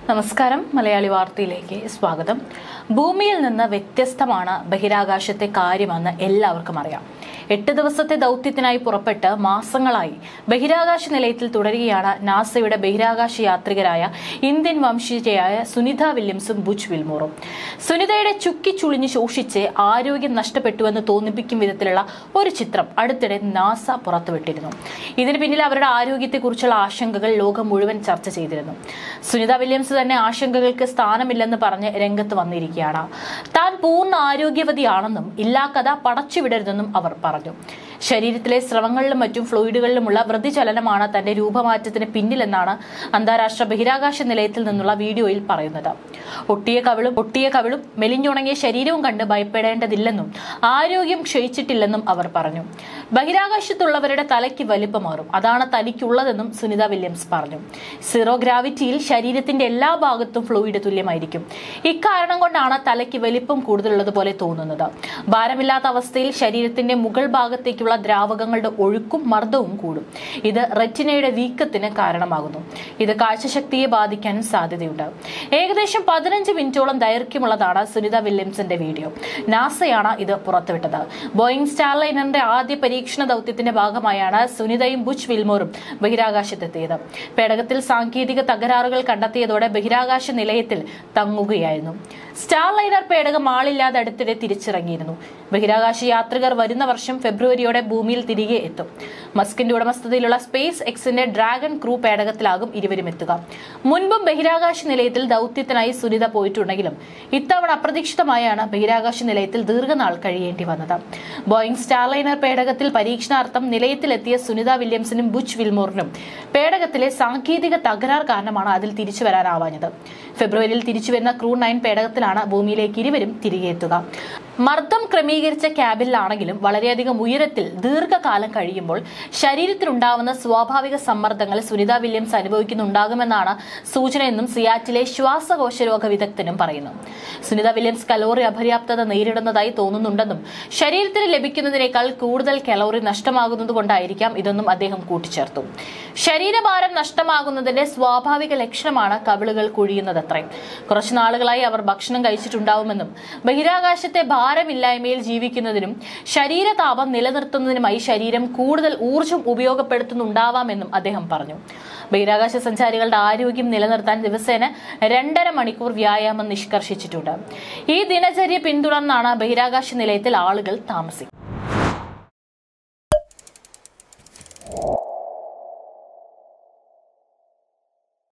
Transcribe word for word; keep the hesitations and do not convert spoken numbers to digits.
നമസ്കാരം മലയാളി വാർത്തയിലേക്ക് സ്വാഗതം. ഭൂമിയിൽ നിന്ന് വ്യത്യസ്തമാണ് ബഹിരാകാശത്തെ കാര്യമെന്ന് എല്ലാവർക്കും അറിയാം. എട്ട് ദിവസത്തെ ദൗത്യത്തിനായി പുറപ്പെട്ട് മാസങ്ങളായി ബഹിരാകാശ നിലയത്തിൽ തുടരുകയാണ് നാസയുടെ ബഹിരാകാശ യാത്രികരായ ഇന്ത്യൻ വംശീയയായ സുനിത വില്യംസും ബുച്ച് വിൽമോറും. സുനിതയുടെ ചുക്കി ചുളിഞ്ഞു ശോഷിച്ച് ആരോഗ്യം നഷ്ടപ്പെട്ടുവെന്ന് തോന്നിപ്പിക്കും വിധത്തിലുള്ള ഒരു ചിത്രം അടുത്തിടെ നാസ പുറത്തുവിട്ടിരുന്നു. ഇതിന് പിന്നിൽ അവരുടെ ആരോഗ്യത്തെക്കുറിച്ചുള്ള ആശങ്കകൾ ലോകം മുഴുവൻ ചർച്ച ചെയ്തിരുന്നു. സുനിത വില്യംസ് തന്നെ ആശങ്കകൾക്ക് സ്ഥാനമില്ലെന്ന് പറഞ്ഞ് രംഗത്ത് വന്നിരിക്കുകയാണ്. താൻ പൂർണ്ണ ആരോഗ്യവതിയാണെന്നും ഇല്ലാ കഥ പടച്ചുവിടരുതെന്നും അവർ പറഞ്ഞു. ശരീരത്തിലെ സ്രവങ്ങളിലും മറ്റും ഫ്ലൂയിഡുകളിലുമുള്ള വൃതിചലനമാണ് തന്റെ രൂപമാറ്റത്തിന് പിന്നിലെന്നാണ് അന്താരാഷ്ട്ര ബഹിരാകാശ നിലയത്തിൽ നിന്നുള്ള വീഡിയോയിൽ പറയുന്നത്. ഒട്ടിയ കവിളും ഒട്ടിയ കവിളും മെലിഞ്ഞുണങ്ങിയ ശരീരവും കണ്ട് ഭയപ്പെടേണ്ടതില്ലെന്നും ആരോഗ്യം ക്ഷയിച്ചിട്ടില്ലെന്നും അവർ പറഞ്ഞു. ബഹിരാകാശത്തുള്ളവരുടെ തലയ്ക്ക് വലിപ്പമാറും, അതാണ് തനിക്കുള്ളതെന്നും സുനിത വില്യംസ് പറഞ്ഞു. സീറോ ഗ്രാവിറ്റിയിൽ ശരീരത്തിന്റെ എല്ലാ ഭാഗത്തും ഫ്ലൂയിഡ് തുല്യമായിരിക്കും. ഇക്കാരണം കൊണ്ടാണ് തലയ്ക്ക് വലിപ്പം കൂടുതലുള്ളതുപോലെ തോന്നുന്നത്. ഭാരമില്ലാത്ത അവസ്ഥയിൽ ശരീരത്തിന്റെ മുകൾ ഭാഗത്തേക്കുള്ള ദ്രാവകങ്ങളുടെ ഒഴുക്കും മർദ്ദവും കൂടും. ഇത് റെറ്റിനയുടെ വീക്കത്തിന് കാരണമാകുന്നു. ഇത് കാഴ്ചശക്തിയെ ബാധിക്കാനും സാധ്യതയുണ്ട്. ഏകദേശം പതിനഞ്ച് മിനിറ്റോളം ദൈർഘ്യമുള്ളതാണ് സുനിത വില്യംസിന്റെ വീഡിയോ. നാസയാണ് ഇത് പുറത്തുവിട്ടത്. ബോയിങ് സ്റ്റാർലൈനറിന്റെ ആദ്യ പരീക്ഷണ ദൗത്യത്തിന്റെ ഭാഗമായാണ് സുനിതയും ബുച്ച് വിൽമോറും ബഹിരാകാശത്തെത്തിയത്. പേടകത്തിൽ സാങ്കേതിക തകരാറുകൾ കണ്ടെത്തിയതോടെ ബഹിരാകാശ നിലയത്തിൽ തങ്ങുകയായിരുന്നു. സ്റ്റാർലൈനർ പേടകം ആളില്ലാതെ അടുത്തിടെ തിരിച്ചിറങ്ങിയിരുന്നു. ബഹിരാകാശ യാത്രികർ വരുന്ന വർഷം ഫെബ്രുവരിയോടെ ഭൂമിയിൽ തിരികെ എത്തും. മസ്കിന്റെ ഉടമസ്ഥതയിലുള്ള സ്പേസ് എക്സിന്റെ ഡ്രാഗൺ ക്രൂ പേടകത്തിലാകും ഇരുവരും എത്തുക. മുൻപും ബഹിരാകാശ നിലയത്തിൽ ദൗത്യത്തിനായി സുനിത പോയിട്ടുണ്ടെങ്കിലും ഇത്തവണ അപ്രതീക്ഷിതമായാണ് ബഹിരാകാശ നിലയത്തിൽ ദീർഘനാൾ കഴിയേണ്ടി വന്നത്. ബോയിങ് സ്റ്റാർലൈനർ പേടകത്തിൽ പരീക്ഷണാർത്ഥം നിലയത്തിലെത്തിയ സുനിത വില്യംസിനും ബുച്ച് വിൽമോറിനും പേടകത്തിലെ സാങ്കേതിക തകരാർ കാരണമാണ് അതിൽ തിരിച്ചു വരാനാവാഞ്ഞത്. ഫെബ്രുവരിയിൽ തിരിച്ചുവരുന്ന ക്രൂ നയൻ പേടകത്തിലാണ് ഭൂമിയിലേക്ക് ഇരുവരും തിരികെ എത്തുക. മർദ്ദം ക്രമീകരിച്ച ക്യാബിനിലാണെങ്കിലും വളരെയധികം ഉയരത്തിൽ ദീർഘകാലം കഴിയുമ്പോൾ ശരീരത്തിലുണ്ടാവുന്ന സ്വാഭാവിക സമ്മർദ്ദങ്ങൾ സുനിത വില്യംസ് അനുഭവിക്കുന്നുണ്ടാകുമെന്നാണ് സൂചനയെന്നും സിയാറ്റിലെ ശ്വാസകോശ രോഗ വിദഗ്ധനും പറയുന്നു. സുനിത വില്യംസ് കലോറി അപര്യാപ്തത നേരിടുന്നതായി തോന്നുന്നുണ്ടെന്നും ശരീരത്തിന് ലഭിക്കുന്നതിനേക്കാൾ കൂടുതൽ കലോറി നഷ്ടമാകുന്നത് കൊണ്ടായിരിക്കാം ഇതെന്നും അദ്ദേഹം കൂട്ടിച്ചേർത്തു. ശരീരഭാരം നഷ്ടമാകുന്നതിന്റെ സ്വാഭാവിക ലക്ഷണമാണ് കവിളുകൾ കുഴിയുന്നതത്രേ. കുറച്ചു നാളുകളായി അവർ ഭക്ഷണം കഴിച്ചിട്ടുണ്ടാവുമെന്നും ബഹിരാകാശത്തെ ഭാരമില്ലായ്മയിൽ ജീവിക്കുന്നതിനും ശരീരതാപം നിലനിർത്തുന്നതിനുമായി ശരീരം കൂടുതൽ ഊർജ്ജം ഉപയോഗപ്പെടുത്തുന്നുണ്ടാവാമെന്നും അദ്ദേഹം പറഞ്ഞു. ബഹിരാകാശ സഞ്ചാരികളുടെ ആരോഗ്യം നിലനിർത്താൻ ദിവസേന രണ്ടര മണിക്കൂർ വ്യായാമം നിഷ്കർഷിച്ചിട്ടുണ്ട്. ഈ ദിനചര്യ പിന്തുടർന്നാണ് ബഹിരാകാശ നിലയത്തിൽ ആളുകൾ താമസിക്കുന്നത്.